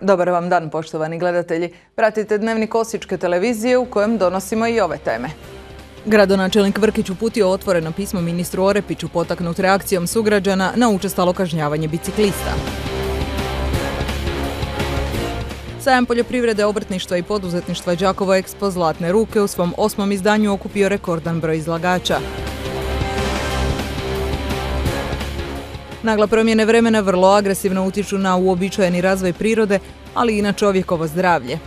Dobar vam dan, poštovani gledatelji. Pratite Dnevnik Osječke televizije u kojem donosimo i ove teme. Gradonačelnik Vrkić uputio otvoreno pismo ministru Orepiću potaknut reakcijom sugrađana na učestalo kažnjavanje biciklista. Sajam poljoprivrede, obrtništva i poduzetništva Đakovo Expo Zlatne ruke u svom 8. izdanju okupio rekordan broj izlagača. Nagla promjene vremena vrlo agresivno utječu na uobičajeni razvoj prirode, ali i na čovjekovo zdravlje.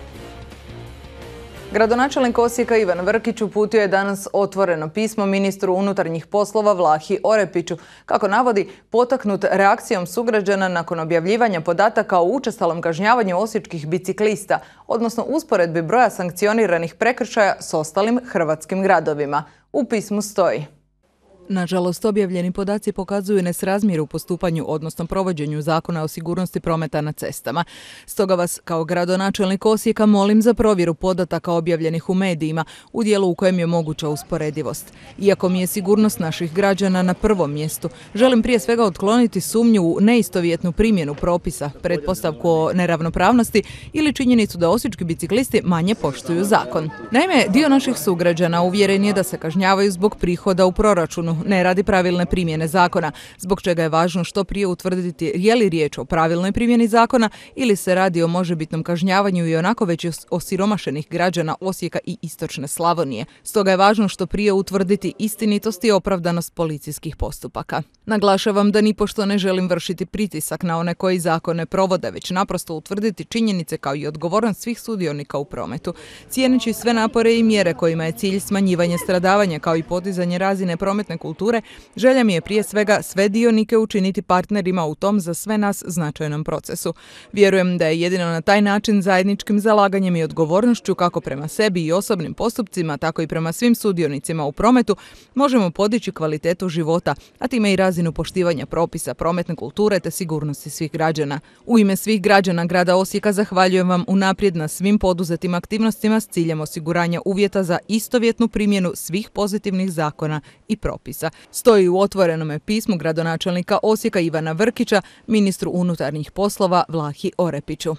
Gradonačelnik Osijeka Ivan Vrkić uputio je danas otvoreno pismo ministru unutarnjih poslova Vlahi Orepiću, kako navodi, potaknut reakcijom sugrađana nakon objavljivanja podataka o učestalom kažnjavanju osječkih biciklista, odnosno usporedbi broja sankcioniranih prekršaja s ostalim hrvatskim gradovima. U pismu stoji: nažalost, objavljeni podaci pokazuju nesrazmjer u postupanju, odnosno provođenju Zakona o sigurnosti prometa na cestama. Stoga vas, kao gradonačelnik Osijeka, molim za provjeru podataka objavljenih u medijima u dijelu u kojem je moguća usporedivost. Iako mi je sigurnost naših građana na prvom mjestu, želim prije svega otkloniti sumnju u neistovjetnu primjenu propisa, pretpostavku o neravnopravnosti ili činjenicu da osječki biciklisti manje poštuju zakon. Naime, dio naših sugrađana uvjeren je da se kažnjavaju zbog prihoda u proračunu, ne radi pravilne primjene zakona, zbog čega je važno što prije utvrditi je li riječ o pravilnoj primjeni zakona ili se radi o možebitnom kažnjavanju i onako već osiromašenih građana Osijeka i istočne Slavonije. Stoga je važno što prije utvrditi istinitost i opravdanost policijskih postupaka. Naglašavam da nipošto ne želim vršiti pritisak na one koji zakone provode, već naprosto utvrditi činjenice kao i odgovornost svih sudionika u prometu. Cijeneći sve napore i mjere kojima je cilj smanjivanje stradavanja kao i podizanje razine prometne kulture, želja mi je prije svega sve dionike učiniti partnerima u tom za sve nas značajnom procesu. Vjerujem da je jedino na taj način zajedničkim zalaganjem i odgovornošću kako prema sebi i osobnim postupcima, tako i prema svim sudionicima u prometu možemo podići kvalitetu života, a time i razinu poštivanja propisa prometne kulture te sigurnosti svih građana. U ime svih građana grada Osijeka zahvaljujem vam unaprijed na svim poduzetim aktivnostima s ciljem osiguranja uvjeta za istovjetnu primjenu svih pozitivnih zakona i propisa. Stoji u otvorenome pismu gradonačelnika Osijeka Ivana Vrkića ministru unutarnjih poslova Vlahi Orepiću.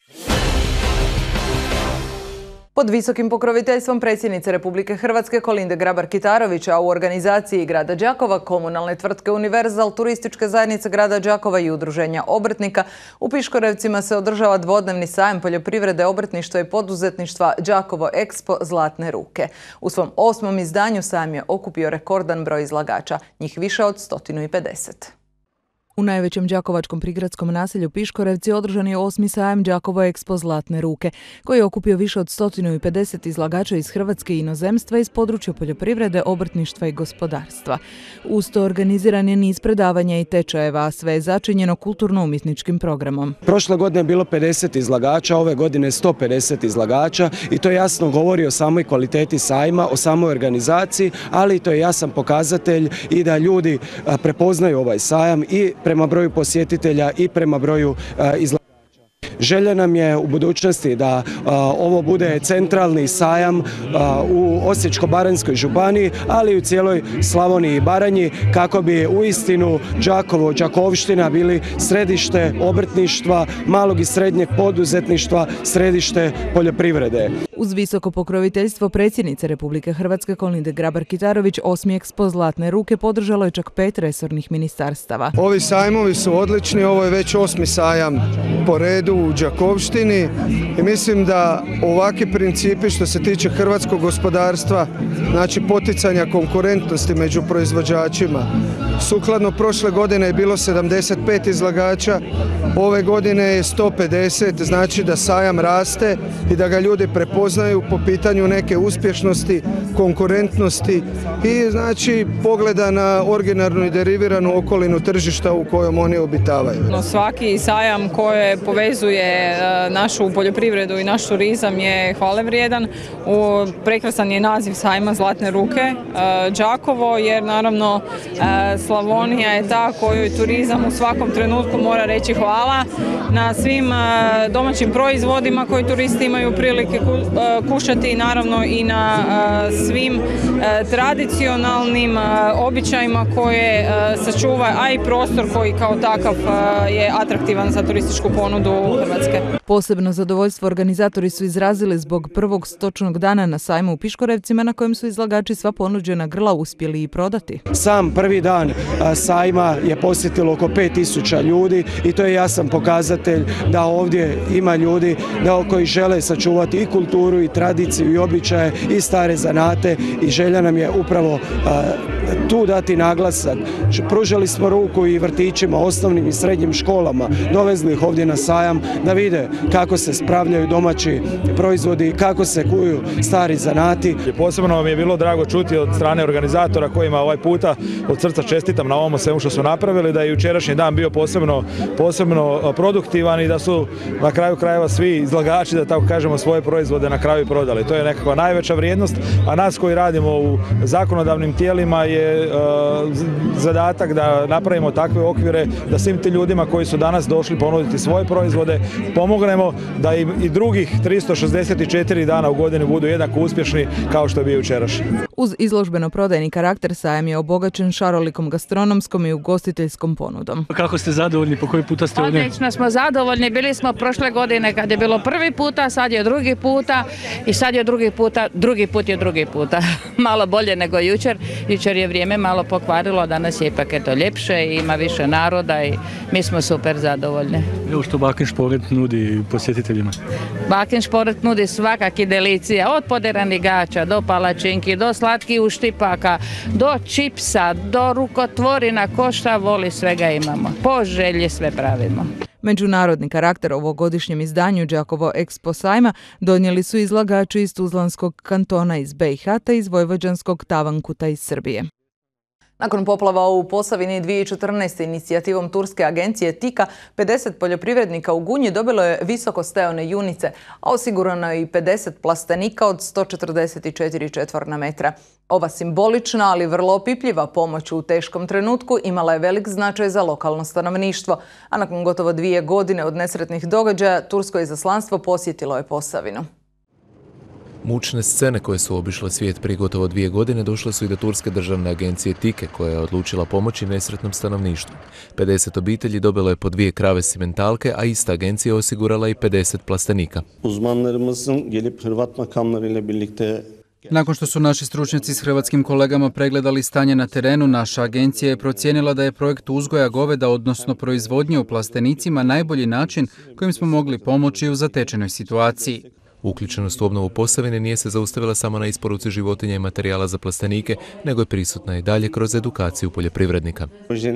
Pod visokim pokroviteljstvom predsjednice Republike Hrvatske Kolinde Grabar-Kitarović, a u organizaciji grada Đakova, komunalne tvrtke Univerzal, turističke zajednice grada Đakova i udruženja obrtnika, u Piškorevcima se održava dvodnevni sajam poljoprivrede, obrtništva i poduzetništva Đakovo Expo Zlatne ruke. U svom 8. izdanju sajam je okupio rekordan broj izlagača, njih više od 150. U najvećem đakovačkom prigradskom naselju Piškorevci održan je 8. sajam Đakovo Expo Zlatne ruke, koji je okupio više od 150 izlagača iz Hrvatske i inozemstva iz područja poljoprivrede, obrtništva i gospodarstva. Uz to organiziran je niz predavanja i tečajeva, a sve je začinjeno kulturno-umjetničkim programom. Prošle godine je bilo 50 izlagača, ove godine 150 izlagača i to jasno govori o samoj kvaliteti sajma, o samoj organizaciji, ali to je jasan pokazatelj i da ljudi prepoznaju ovaj sajam i prema broju posjetitelja i prema broju izlagača. Želja nam je u budućnosti da ovo bude centralni sajam u Osječko-baranjskoj županiji, ali i u cijeloj Slavoniji i Baranji, kako bi uistinu Đakovo, Đakovština bili središte obrtništva, malog i srednjeg poduzetništva, središte poljoprivrede. Uz visoko pokroviteljstvo predsjednice Republike Hrvatske Kolinde Grabar-Kitarović, 8. Expo Zlatne ruke podržalo je čak 5 resornih ministarstava. Ovi sajmovi su odlični, ovo je već 8. sajam po redu u Đakovštini i mislim da ovakvi principi što se tiče hrvatskog gospodarstva, znači poticanja konkurentnosti među proizvođačima. Sukladno prošle godine je bilo 75 izlagača, ove godine je 150, znači da sajam raste i da ga ljudi prepoznaju po pitanju neke uspješnosti, konkurentnosti i znači pogleda na originalnu i deriviranu okolinu tržišta u kojom oni obitavaju. Svaki sajam koji povezuje našu poljoprivredu i naš turizam je hvalevrijedan. Prekrasan je naziv sajma Zlatne ruke Đakovo, jer naravno Slavonija je ta kojoj turizam u svakom trenutku mora reći hvala na svim domaćim proizvodima koji turisti imaju prilike kušati i naravno i na svim tradicionalnim običajima koje sačuva, a i prostor koji kao takav je atraktivan za turističku ponudu Hrvatske. Posebno zadovoljstvo organizatori su izrazili zbog prvog stočnog dana na sajmu u Piškorevcima na kojem su izlagači sva ponuđena grla uspjeli i prodati. Sam prvi dan sajma je posjetilo oko 5000 ljudi i to je jasan pokazatelj da ovdje ima ljudi koji žele sačuvati i kulturu i tradiciju i običaje i stare zanate i želja nam je upravo tu dati naglasak. Pružali smo ruku i vrtićima, osnovnim i srednjim školama, dovezli ih ovdje na sajam da vide kako se spravljaju domaći proizvodi, kako se kuju stari zanati. Posebno mi je bilo drago čuti od strane organizatora kojima ovaj puta od srca čestitam na ovom svemu što su napravili, da je jučerašnji dan bio posebno produktivan i da su na kraju krajeva svi izlagači, da tako kažemo, svoje proizvode na kraju prodali. To je nekakva najveća vrijednost, a nas koji radimo u zakonodavnim tijelima je zadatak da napravimo takve okvire da svim tim ljudima koji su danas došli ponuditi svoje proizvode pomognemo da im i drugih 364 dana u godini budu jednako uspješni kao što je bio jučerašnji. Uz izložbeno-prodajni karakter sajam je obogaćen šarolikom gastronomskom i ugostiteljskom ponudom. Kako ste zadovoljni, po koji puta ste ovdje? Odlično smo zadovoljni, bili smo prošle godine kad je bilo prvi puta, sad je drugi puta i sad je drugi puta. Malo bolje nego jučer. Jučer je vrijeme malo pokvarilo, danas je ipak to ljepše i ima više naroda i mi smo super zadovoljni. Evo što Bakenšporet nudi posjetiteljima? Bakenšporet nudi svakaki delicija, od poderanih gaća do palačinki, do slatkih uštipaka, do čipsa, do rukotvorina, ko šta voli, svega imamo. Po želji sve pravimo. Međunarodni karakter ovogodišnjem izdanju Đakovo Expo sajma donijeli su izlagači iz Tuzlanskog kantona iz BiH te iz vojvođanskog Tavankuta iz Srbije. Nakon poplava u Posavini 2014. inicijativom turske agencije TIKA, 50 poljoprivrednika u Gunji dobilo je visoko stajone junice, a osigurano je i 50 plastenika od 144 četvorna metra. Ova simbolična, ali vrlo opipljiva pomoć u teškom trenutku imala je velik značaj za lokalno stanovništvo, a nakon gotovo 2 godine od nesretnih događaja, tursko izaslanstvo posjetilo je Posavinu. Mučne scene koje su obišle svijet prije gotovo 2 godine došle su i do turske državne agencije TIKE, koja je odlučila pomoći nesretnom stanovništvu. 50 obitelji dobilo je po 2 krave simentalke, a ista agencija osigurala i 50 plastenika. Nakon što su naši stručnjaci s hrvatskim kolegama pregledali stanje na terenu, naša agencija je procijenila da je projekt uzgoja goveda, odnosno proizvodnje u plastenicima, najbolji način kojim smo mogli pomoći u zatečenoj situaciji. Uključenost u obnovu Posavine nije se zaustavila samo na isporuci životinja i materijala za plastenike, nego je prisutna i dalje kroz edukaciju poljoprivrednika.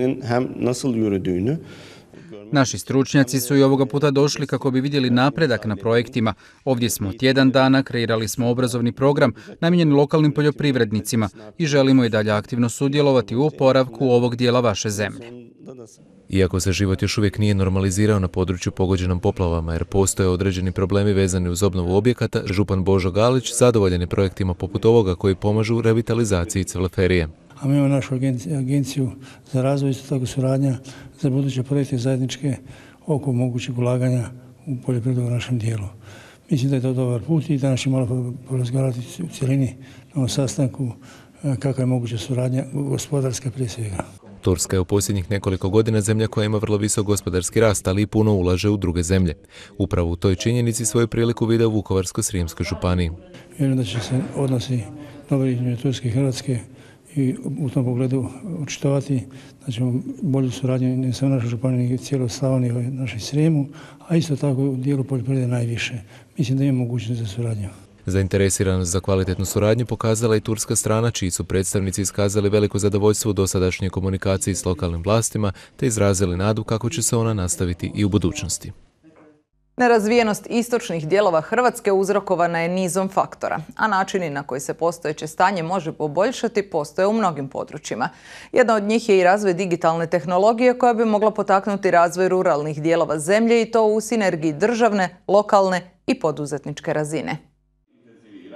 Naši stručnjaci su i ovoga puta došli kako bi vidjeli napredak na projektima. Ovdje smo tjedan dana, kreirali smo obrazovni program namijenjen lokalnim poljoprivrednicima i želimo i dalje aktivno sudjelovati u oporavku ovog dijela vaše zemlje. Iako se život još uvijek nije normalizirao na području pogođenom poplavama jer postoje određeni problemi vezani uz obnovu objekata, župan Božo Galić zadovoljan je projektima poput ovoga koji pomažu u revitalizaciji Cvelferije. A mi imamo našu agenciju za razvoj, isto tako suradnja za buduće projekte zajedničke oko mogućeg ulaganja u poljoprivredu u našem dijelu. Mislim da je to dobar put i danas ćemo malo porazgovarati u cjelini na ovom sastanku kakva je moguća suradnja gospodarska prije svega. Turska je u posljednjih nekoliko godina zemlja koja ima vrlo visok gospodarski rast, ali i puno ulaže u druge zemlje. Upravo u toj činjenici svoju priliku vide u Vukovarsko-srijemskoj županiji. Vjerujem da će se odnosi dobri između Turske i Hrvatske i u tom pogledu očitovati da ćemo bolju suradnju ne samo našoj županiji, nego cijeloj Slavoniji i našoj Srijemu, a isto tako u dijelu poljoprivrede najviše. Mislim da ima mogućnost za suradnju. Zainteresiranost za kvalitetnu suradnju pokazala i turska strana, čiji su predstavnici iskazali veliko zadovoljstvo u dosadašnjoj komunikaciji s lokalnim vlastima, te izrazili nadu kako će se ona nastaviti i u budućnosti. Nerazvijenost istočnih dijelova Hrvatske uzrokovana je nizom faktora, a načini na koji se postojeće stanje može poboljšati postoje u mnogim područjima. Jedna od njih je i razvoj digitalne tehnologije koja bi mogla potaknuti razvoj ruralnih dijelova zemlje i to u sinergiji državne, lokalne i poduzetničke razine.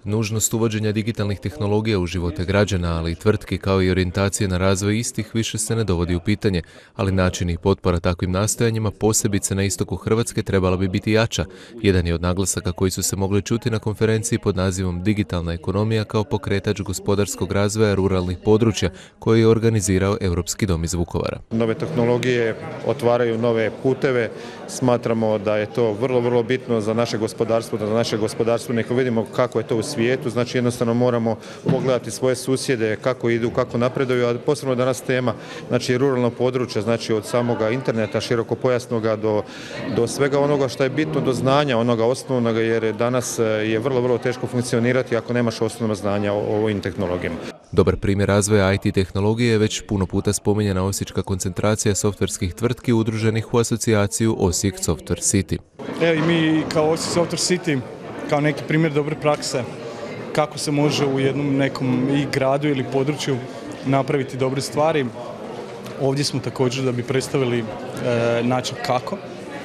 Nužnost uvođenja digitalnih tehnologija u živote građana, ali i tvrtki kao i orijentacije na razvoj istih više se ne dovodi u pitanje, ali načini i potpora takvim nastojanjima, posebice na istoku Hrvatske, trebala bi biti jača. Jedan je od naglasaka koji su se mogli čuti na konferenciji pod nazivom Digitalna ekonomija kao pokretač gospodarskog razvoja ruralnih područja koji je organizirao Europski dom iz Vukovara. Nove tehnologije otvaraju nove puteve. Smatramo da je to vrlo bitno za naše gospodarstvo, da za naše gospodarstvenike vidimo kako je to u svijetu. Znači jednostavno moramo pogledati svoje susjede, kako idu, kako napreduju, a posebno danas tema, znači ruralno područje, znači od samoga interneta širokopojasnoga do svega onoga što je bitno, do znanja onoga osnovnoga, jer danas je vrlo teško funkcionirati ako nemaš osnovno znanja o ovim tehnologijama. Dobar primjer razvoja IT tehnologije je već puno puta spominjena osječka koncentracija softverskih tvrtki udruženih u asocijaciju Osijek Software City. Evo i mi kao Osijek Software City, kao neki primjer dobre prakse, kako se može u jednom nekom i gradu ili području napraviti dobre stvari. Ovdje smo također da bi predstavili način kako.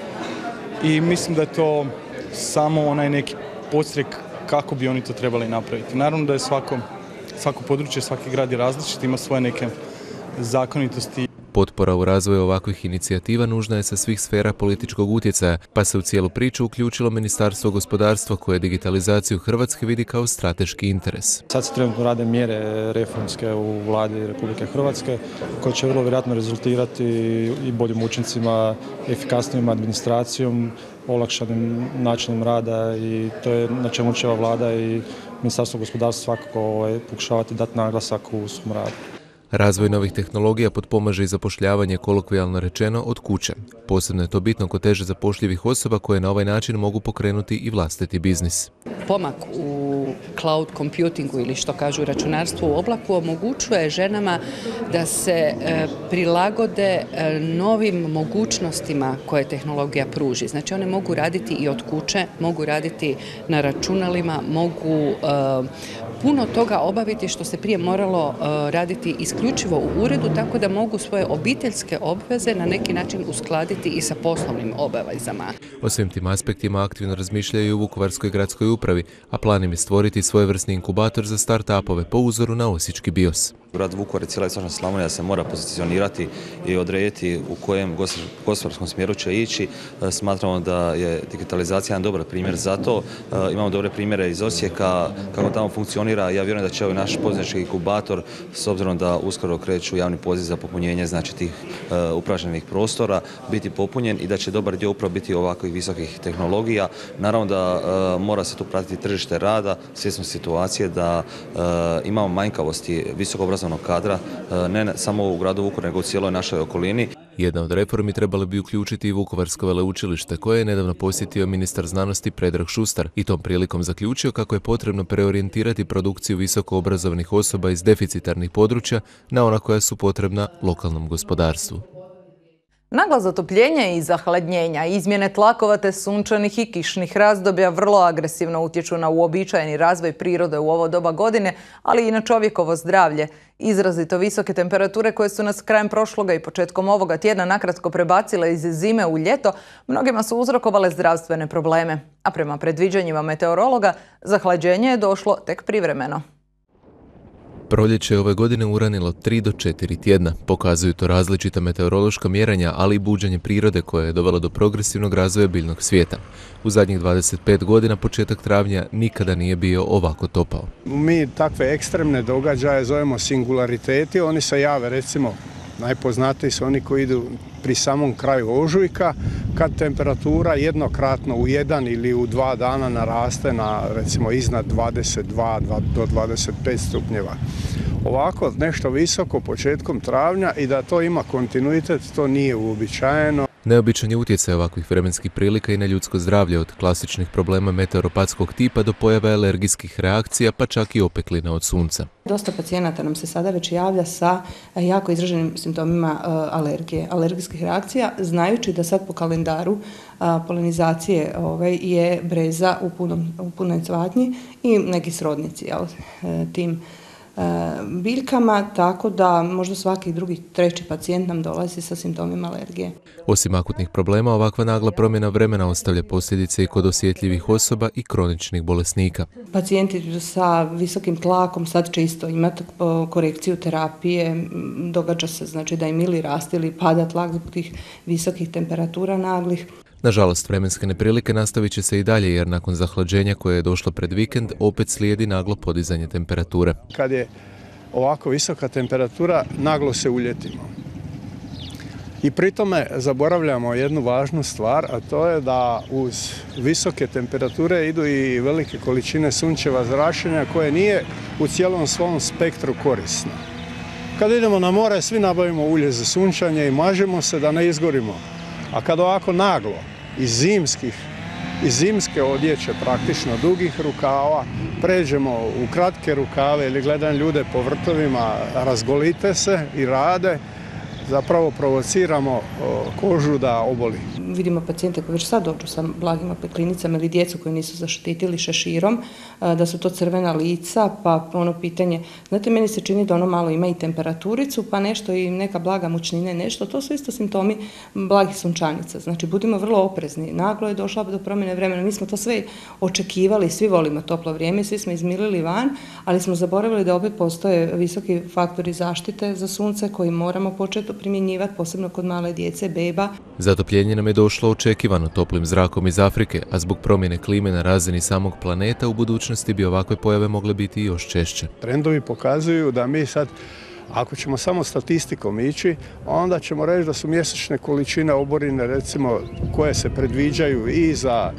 I mislim da je to samo onaj neki podstrek kako bi oni to trebali napraviti. Naravno da je svako područje, svaki grad je različit, ima svoje neke zakonitosti. Potpora u razvoju ovakvih inicijativa nužna je sa svih sfera političkog utjecaja, pa se u cijelu priču uključilo Ministarstvo gospodarstva koje digitalizaciju Hrvatske vidi kao strateški interes. Sad se trenutno rade mjere reformske u vladi Republike Hrvatske koje će vrlo vjerojatno rezultirati i boljim učincima, efikasnijom administracijom, olakšanim načinom rada i to je na čemu će ova vlada i Ministarstvo gospodarstva svakako pokušavati dati naglasak u svom radu. Razvoj novih tehnologija potpomaže i zapošljavanje, kolokvijalno rečeno, od kuće. Posebno je to bitno kod teže zapošljivih osoba koje na ovaj način mogu pokrenuti i vlastiti biznis. Pomak u cloud computingu ili što kažu računarstvo u oblaku omogućuje ženama da se prilagode novim mogućnostima koje tehnologija pruži. Znači one mogu raditi i od kuće, mogu raditi na računalima, mogu puno toga obaviti što se prije moralo raditi isključivo u uredu, tako da mogu svoje obiteljske obveze na neki način uskladiti i sa poslovnim obavezama. O svim tim aspektima aktivno razmišljaju i u Vukovarskoj gradskoj upravi, a plan im je stvoriti svojevrsni inkubator za start-upove po uzoru na osječki BIOS. Grad Vukovar i cijela istočna Slavonija se mora pozicionirati i odrediti u kojem gospodarskom smjeru će ići. Smatramo da je digitalizacija jedan dobar primjer za to. Imamo dobre primjere iz Osijeka, kako tamo funkcionira. Ja vjerujem da će ovaj naš poduzetnički inkubator, s obzirom da uskoro kreću javni poziv za popunjenje znači tih upražnjenih prostora, biti popunjen i da će dobar dio upravo biti ovakvih visokih tehnologija. Naravno da mora se tu pratiti tržište rada, svjesno situacije da imamo manjkavosti visokoobrazovnog kadra, ne samo u gradu Vukovaru, nego u cijeloj našoj okolini. Jedna od reformi trebali bi uključiti i Vukovarsko veleučilište, koje je nedavno posjetio ministar znanosti Predrag Šustar i tom prilikom zaključio kako je potrebno preorijentirati produkciju visokoobrazovnih osoba iz deficitarnih područja na ona koja su potrebna lokalnom gospodarstvu. Nagla zatopljenja i zahladnjenja, izmjene tlakova te sunčanih i kišnih razdoblja vrlo agresivno utječu na uobičajeni razvoj prirode u ovo doba godine, ali i na čovjekovo zdravlje. Izrazito visoke temperature koje su nas krajem prošloga i početkom ovoga tjedna nakratko prebacile iz zime u ljeto, mnogima su uzrokovale zdravstvene probleme. A prema predviđanjima meteorologa, zahlađenje je došlo tek privremeno. Proljeće je ove godine uranilo 3 do 4 tjedna. Pokazuju to različita meteorološka mjerenja, ali i buđenje prirode koje je dovelo do progresivnog razvoja biljnog svijeta. U zadnjih 25 godina početak travnja nikada nije bio ovako topao. Mi takve ekstremne događaje zovemo singulariteti, oni se jave recimo, najpoznatiji su oni koji idu pri samom kraju ožujka, kad temperatura jednokratno u 1 ili u 2 dana naraste na recimo iznad 22 do 25 stupnjeva. Ovako nešto visoko početkom travnja i da to ima kontinuitet, to nije uobičajeno. Neobičan je utjecaj ovakvih vremenskih prilika i na ljudsko zdravlje, od klasičnih problema meteoropatskog tipa do pojave alergijskih reakcija, pa čak i opeklina od sunca. Dosta pacijenata nam se sada već javlja sa jako izraženim simptomima alergije, alergijskih reakcija, znajući da sad po kalendaru polinizacije je breza u punoj cvatnji i neki srodnici tim biljkama, tako da možda svaki drugi, treći pacijent nam dolazi sa simptomima alergije. Osim akutnih problema, ovakva nagla promjena vremena ostavlja posljedice i kod osjetljivih osoba i kroničnih bolesnika. Pacijenti sa visokim tlakom sad će isto imati korekciju terapije, događa se znači da im ili raste ili pada tlak zbog tih visokih temperatura naglih. Nažalost, vremenske neprilike nastavit će se i dalje jer nakon zahlađenja koje je došlo pred vikend opet slijedi naglo podizanje temperature. Kad je ovako visoka temperatura, naglo se uljetimo. I pri tome zaboravljamo jednu važnu stvar, a to je da uz visoke temperature idu i velike količine sunčeva zračenja koje nije u cijelom svom spektru korisno. Kad idemo na more, svi nabavimo ulje za sunčanje i mažemo se da ne izgorimo. A kad ovako naglo iz zimske odjeće, praktično dugih rukava, pređemo u kratke rukave ili gledam ljude po vrtovima, razgolite se i rade, zapravo provociramo kožu da oboli. Vidimo pacijente koji već sad dođu sa blagim opeklinicama ili djecu koji nisu zaštitili šeširom, da su to crvena lica, pa ono pitanje, znate, meni se čini da ono malo ima i temperaturicu, pa nešto i neka blaga mučnina i nešto, to su isto simptomi blagih sunčanica. Znači, budimo vrlo oprezni. Naglo je došla do promjene vremena, mi smo to sve očekivali, svi volimo toplo vrijeme, svi smo izmilili van, ali smo zaboravili da opet postoje visoki faktori zaštite za sunce koji moramo početi primjenjivati, posebno kod male djece, beba. Zatopljenje nam je došlo očekivano toplim zrakom iz Afrike, a zbog promjene klime na razini samog planeta u budućnosti bi ovakve pojave mogle biti još češće. Trendovi pokazuju da mi sad, ako ćemo samo statistikom ići, onda ćemo reći da su mjesečne količine oborine, recimo, koje se predviđaju i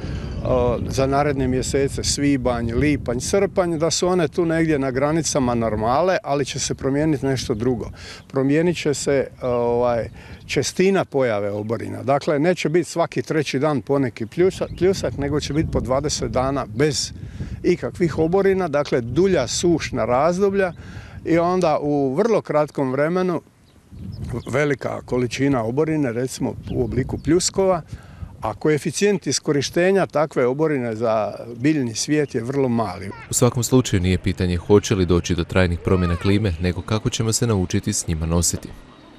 za naredne mjesece, svibanj, lipanj, srpanj, da su one tu negdje na granicama normale, ali će se promijeniti nešto drugo. Promijenit će se čestina pojave oborina. Dakle, neće biti svaki treći dan poneki pljusak, nego će biti po 20 dana bez ikakvih oborina, dakle dulja sušna razdoblja i onda u vrlo kratkom vremenu velika količina oborine, recimo u obliku pljuskova, a koeficijent iskorištenja takve oborine za biljni svijet je vrlo mali. U svakom slučaju nije pitanje hoće li doći do trajnih promjena klime, nego kako ćemo se naučiti s njima nositi.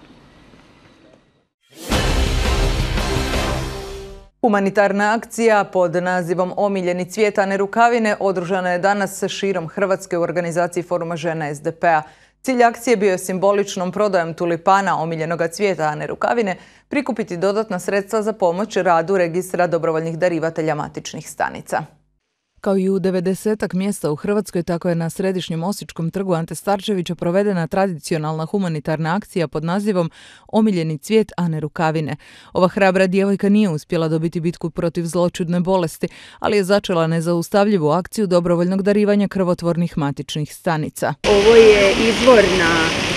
Humanitarna akcija pod nazivom Omiljeni cvijet Ane Rukavine održana je danas širom Hrvatske u organizaciji Foruma žena SDP-a. Cilj akcije bio je simboličnom prodajom tulipana omiljenoga cvijeta Ane Rukavine prikupiti dodatna sredstva za pomoć radu registra dobrovoljnih darivatelja matičnih stanica. Kao i u 90-ak mjesta u Hrvatskoj, tako je na središnjem Osječkom trgu Ante Starčevića provedena tradicionalna humanitarna akcija pod nazivom Omiljeni cvijet Ane Rukavine. Ova hrabra djevojka nije uspjela dobiti bitku protiv zloćudne bolesti, ali je začela nezaustavljivu akciju dobrovoljnog darivanja krvotvornih matičnih stanica. Ovo je izvorna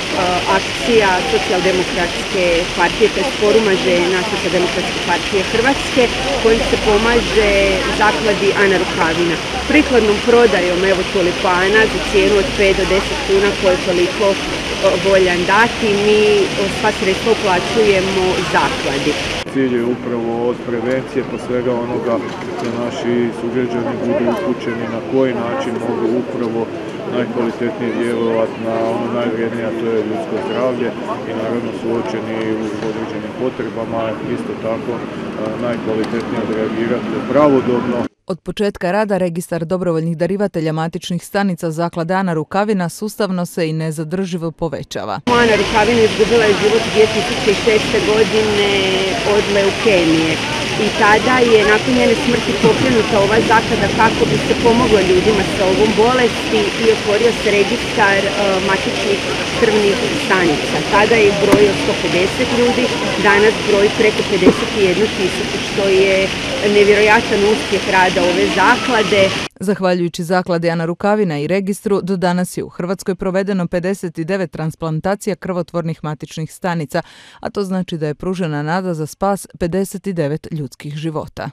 akcija Socijaldemokratske partije, tj. Foruma žena Socijaldemokratske partije Hrvatske, kojim se pomaže zakladi Ana Rukavina. Prikladnom prodajom tulipana za cijenu od 5 do 10 kuna koje je toliko voljan dati, mi sva sredstva uplaćujemo zakladi. Cilj je upravo od prevencije pa svega onoga da naši sugrađani budu upućeni na koji način mogu upravo najkvalitetnije djelovati na ono najvrijednije, a to je ljudsko zdravlje i naravno suočeni u određenim potrebama, isto tako najkvalitetnije odreagirati pravodobno. Od početka rada registar dobrovoljnih darivatelja matičnih stanica zaklade Ana Rukavina sustavno se i nezadrživo povećava. Ana Rukavina izgubila je život 2006. godine od leukemije i tada je nakon njene smrti pokrenuta ova zaklada kako bi se pomoglo ljudima sa ovom bolesti i otvorio se registar matičnih krvnih stanica. Tada je brojio 150 ljudi, danas broji preko 51.000, što je nevjerojatan uspjeh rada ove zaklade. Zahvaljujući zakladi Ana Rukavina i registru, do danas je u Hrvatskoj provedeno 59 transplantacija krvotvornih matičnih stanica, a to znači da je pružena nada za spas 59 ljudskih života.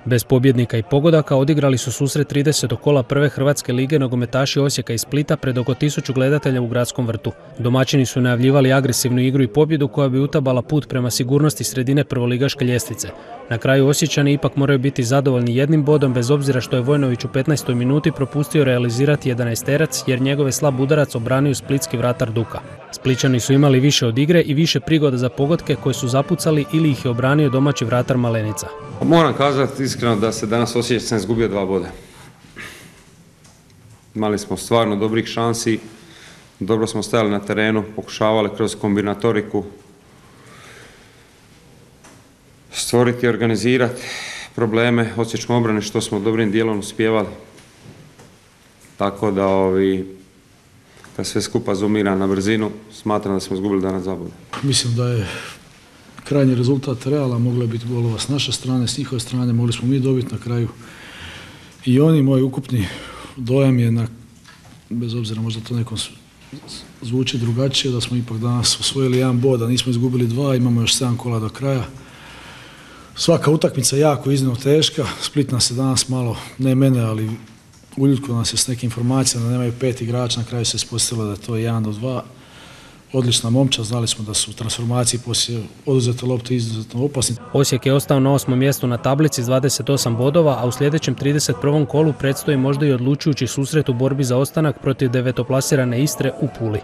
Bez pobjednika i pogodaka odigrali su susret 30. kola prve Hrvatske lige nogometaši Osijeka i Splita pred oko 1000 gledatelja u gradskom vrtu. Domaćini su najavljivali agresivnu igru i pobjedu koja bi utabala put prema sigurnosti sredine prvoligaške ljestvice. Na kraju Osječani ipak moraju biti zadovoljni jednim bodom bez obzira što je Vojnović u 15. minuti propustio realizirati 11-terac jer njegove slab udarac obranio splitski vratar Duka. Splićani su imali više od igre i više prigoda za pogodke koje su zapucali ili ih je obranio domaći vratar Malenica. Moram kazati iskreno da se danas Osijek sam izgubio 2 boda. Imali smo stvarno dobrih šansi, dobro smo stajali na terenu, pokušavali kroz kombinatoriku stvoriti i organizirati probleme osječkom obrane što smo dobrim dijelom uspijevali. Tako da kad sve skupa zumira na brzinu, smatram da smo izgubili danas 2 boda. Mislim da je krajnji rezultat realan, moglo je biti golova s naše strane, s njihove strane, mogli smo mi dobiti na kraju. I oni, moj ukupni dojam je, bez obzira možda to nekom zvuči drugačije, da smo ipak danas osvojili 1 bod, a nismo izgubili 2, imamo još 7 kola do kraja. Svaka utakmica jako iznimno teška, Split nas je danas malo, ne mene, ali uljutko nas je s nekim informacijama da nemaju 5 igrača, na kraju se ispostavilo da je to 1-2. Odlična momča, znali smo da su u transformaciji poslije oduzete lopte izuzetno opasni. Osijek je ostao na 8. mjestu na tablici s 28 bodova, a u sljedećem 31. kolu predstoji možda i odlučujući susret u borbi za ostanak protiv 9. Istre u Puli.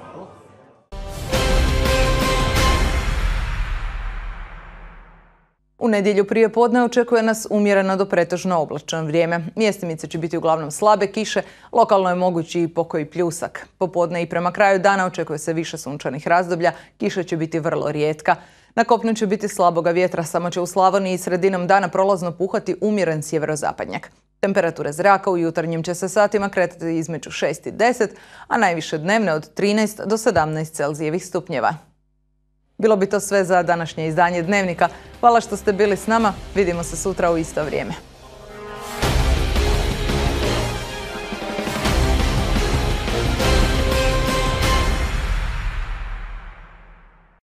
U nedjelju prije podne očekuje nas umjereno do pretežno oblačno vrijeme. Mjestimice će biti uglavnom slabe kiše, lokalno je mogući i pokoji pljusak. Popodne i prema kraju dana očekuje se više sunčanih razdoblja, kiša će biti vrlo rijetka. Na kopnu će biti slaboga vjetra, samo će u Slavoniji sredinom dana prolazno puhati umjeren sjeverozapadnjak. Temperature zraka u jutarnjim će se satima kretati između 6 i 10, a najviše dnevne od 13 do 17 Celzijevih stupnjeva. Bilo bi to sve za današnje izdanje Dnevnika. Hvala što ste bili s nama. Vidimo se sutra u isto vrijeme.